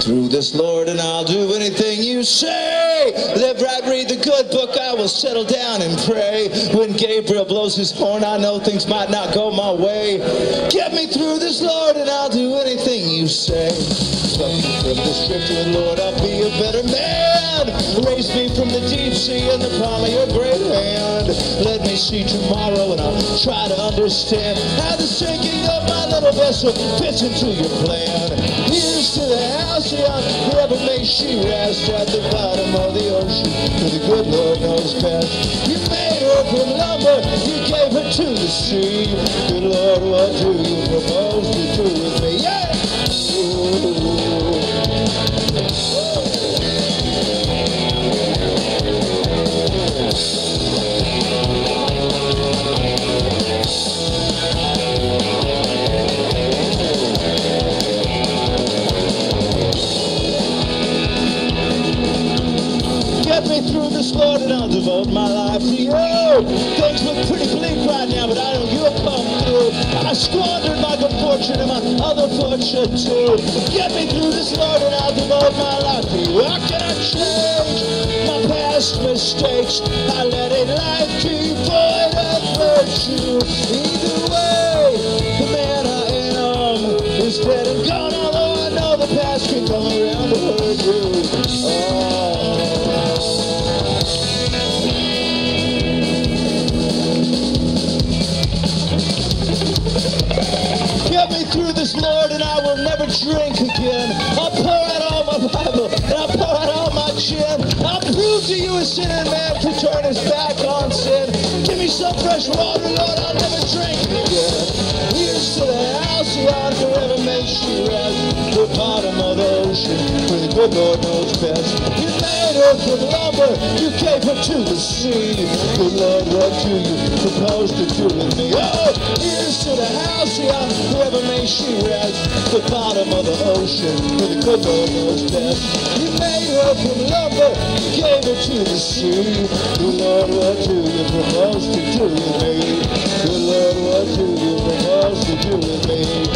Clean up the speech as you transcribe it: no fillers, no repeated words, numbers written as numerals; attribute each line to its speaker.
Speaker 1: through this, Lord, and I'll do anything you say. Live right, read the good book, I will settle down and pray. When Gabriel blows his horn, I know things might not go my way. Get me through this, Lord, and I'll do anything you say. Pluck me from this driftwood, Lord, I'll be a better man. Raise me from the deep sea in the palm of your great hand. Let me see tomorrow, and I'll try to understand how the sinking of my little vessel fits into your plan. Here's to the halcyon, whoever may she rest at the bottom of the ocean, for the good Lord knows best. You made her from lumber, you gave her to the sea. Good Lord, what do you propose to do with me? Yeah! Get me through this, Lord, and I'll devote my life to you. Things look pretty bleak right now, but I know you'll come through. I squandered my good fortune and my other fortune too. Get me through this, Lord, and I'll devote my life to you. How can I change my past mistakes? I let a life devoid of virtue. Either way, the man I am is dead and gone, although I know the past can come around to hurt you. Get me through this, Lord, and I will never drink again. I'll pour out all my Bible, and I'll pour out all my gin. I'll prove to you a sinner man can turn his back on sin. Give me some fresh water, Lord, I'll never drink again. Here's to the halcyon, whoever may she rest, the bottom of the ocean, for the good Lord knows best. You made her from lumber, you gave her to the sea. Good Lord, what do you propose to do with me? Oh, here's to the halcyon, whoever may she rest, the bottom of the ocean, for the good Lord knows best. You made her from lumber, you gave her to the sea. Good Lord, what do you propose to do with me? Good Lord, what do you propose to do with me?